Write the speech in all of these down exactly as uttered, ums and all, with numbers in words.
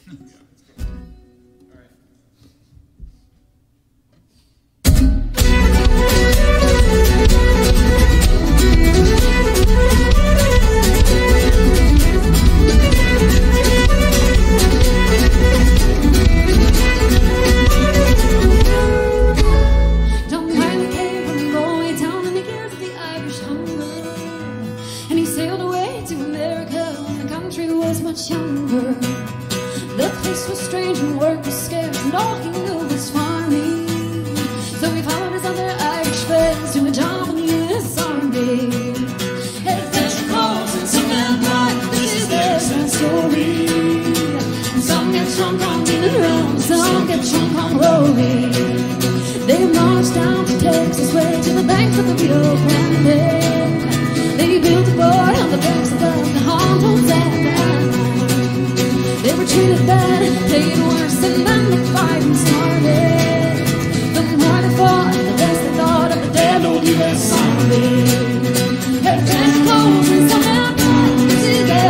They marched down to Texas way to the banks of the Rio Grande. They built a fort on the banks of the Harlem Sand. They were treated bad, played worse, and then the fighting started. The more they fought, the less they thought of the dead old U S Army. Hey, fast clothes and some have died. This is their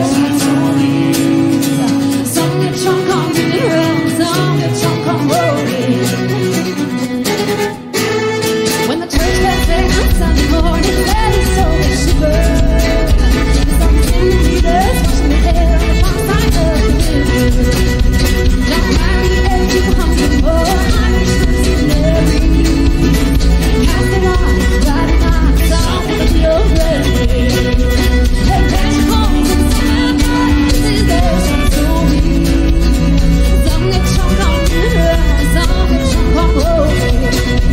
story. Some get drunk on the road, some get drunk on rolling. When the church bells rang on Sunday morning, let his soul get shivered. Some singing leaders washing their hair on the far side of the river. John married every hundred more Irish Christian Mary. Casting on, riding on, some with a Rio Grande. Hey, catch homes and some have died. This is their story. Some get drunk on the road, some get drunk on rolling.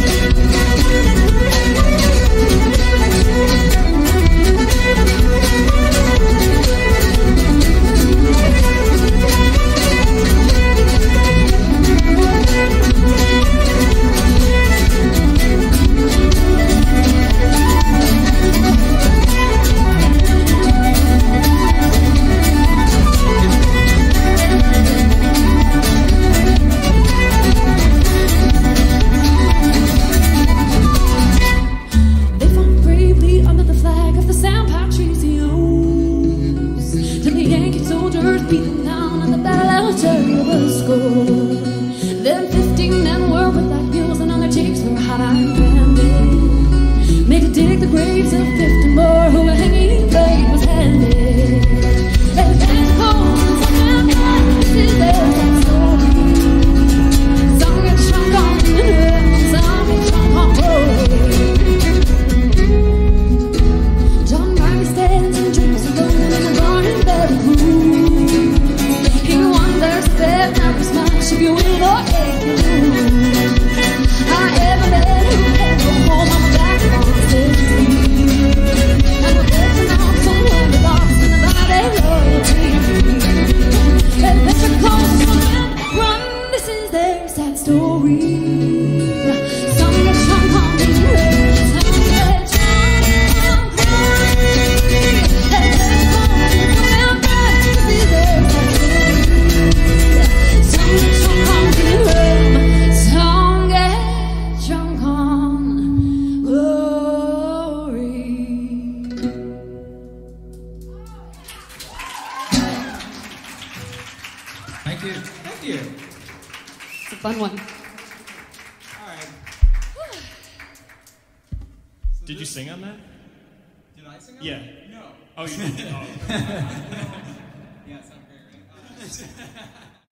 Then fifteen men were with black mules and on their cheeks were hot iron branded. Made to dig the graves of fifty more who were hanging blade was handed. They back home and some have died. This is their story. Some get drunk on the road, some get drunk on rolling. John Marley stands and drinks alone in the garden bed of moon. He wonders if there matters much if you win or if you lose. I ever met who can't go home on the back of sixteen. And we're getting out somewhere we lost in the body loyalty. And Mister Cole's from run, this is their sad story. Some get drunk on the road, some get drunk on rolling. And Mister Cole's from run, this is their sad story. Some get drunk on the road, some get drunk on glory. Thank you. Thank you. It's a fun one. All right. So Did you this- sing on that? Did I sing on Yeah. it? No. Oh, you did? Oh. Yeah, it sounded great, right? Uh,